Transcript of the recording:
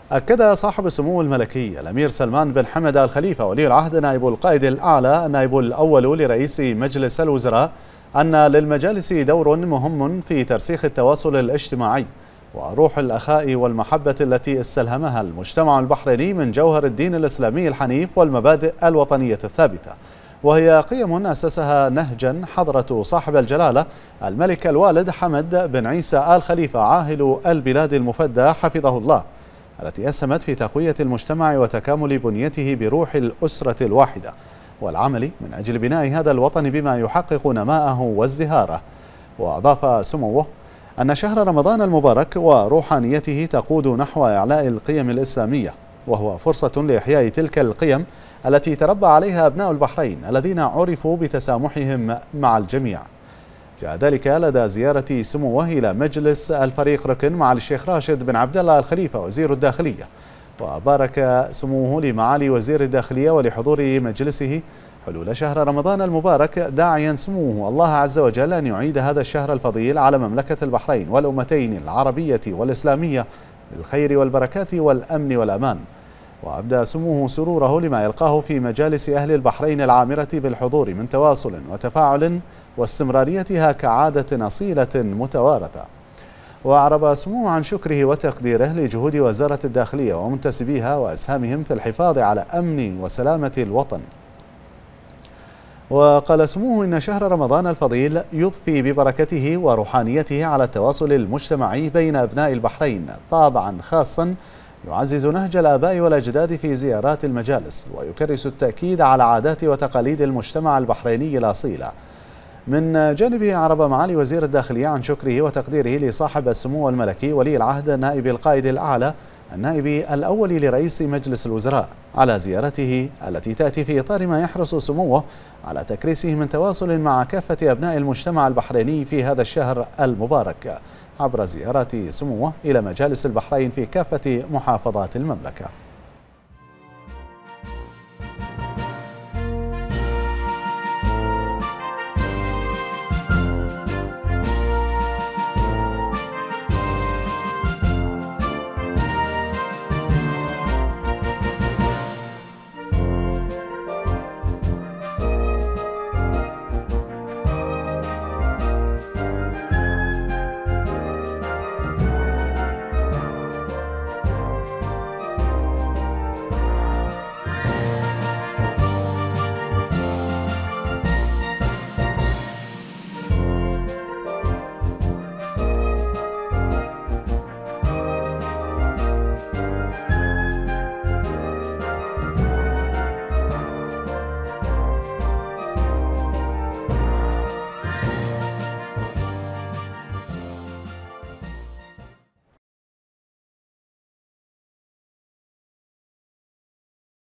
أكد صاحب السمو الملكي الأمير سلمان بن حمد آل خليفة ولي العهد نائب القائد الأعلى النائب الأول لرئيس مجلس الوزراء أن للمجالس دور مهم في ترسيخ التواصل الاجتماعي وروح الأخاء والمحبة التي استلهمها المجتمع البحريني من جوهر الدين الإسلامي الحنيف والمبادئ الوطنية الثابتة، وهي قيم أسسها نهجا حضرة صاحب الجلالة الملك الوالد حمد بن عيسى آل خليفة عاهل البلاد المفدى حفظه الله، التي أسهمت في تقوية المجتمع وتكامل بنيته بروح الأسرة الواحدة والعمل من أجل بناء هذا الوطن بما يحقق نماءه وازدهاره. وأضاف سموه أن شهر رمضان المبارك وروحانيته تقود نحو إعلاء القيم الإسلامية، وهو فرصة لإحياء تلك القيم التي تربى عليها أبناء البحرين الذين عرفوا بتسامحهم مع الجميع. جاء ذلك لدى زيارة سموه إلى مجلس الفريق ركن مع الشيخ راشد بن عبد الله آل خليفة وزير الداخلية، وبارك سموه لمعالي وزير الداخلية ولحضور مجلسه حلول شهر رمضان المبارك، داعيا سموه الله عز وجل أن يعيد هذا الشهر الفضيل على مملكة البحرين والأمتين العربية والإسلامية بالخير والبركات والأمن والأمان. وأبدى سموه سروره لما يلقاه في مجالس أهل البحرين العامرة بالحضور من تواصل وتفاعل واستمراريتها كعادة أصيلة متوارثة. وأعرب سموه عن شكره وتقديره لجهود وزارة الداخلية ومنتسبيها وأسهامهم في الحفاظ على أمن وسلامة الوطن. وقال سموه إن شهر رمضان الفضيل يضفي ببركته وروحانيته على التواصل المجتمعي بين أبناء البحرين طابعا خاصا يعزز نهج الآباء والأجداد في زيارات المجالس، ويكرس التأكيد على عادات وتقاليد المجتمع البحريني الأصيلة. من جانبه أعرب معالي وزير الداخلية عن شكره وتقديره لصاحب السمو الملكي ولي العهد نائب القائد الأعلى النائب الأول لرئيس مجلس الوزراء على زيارته التي تأتي في إطار ما يحرص سموه على تكريسه من تواصل مع كافة أبناء المجتمع البحريني في هذا الشهر المبارك عبر زيارات سموه إلى مجالس البحرين في كافة محافظات المملكة.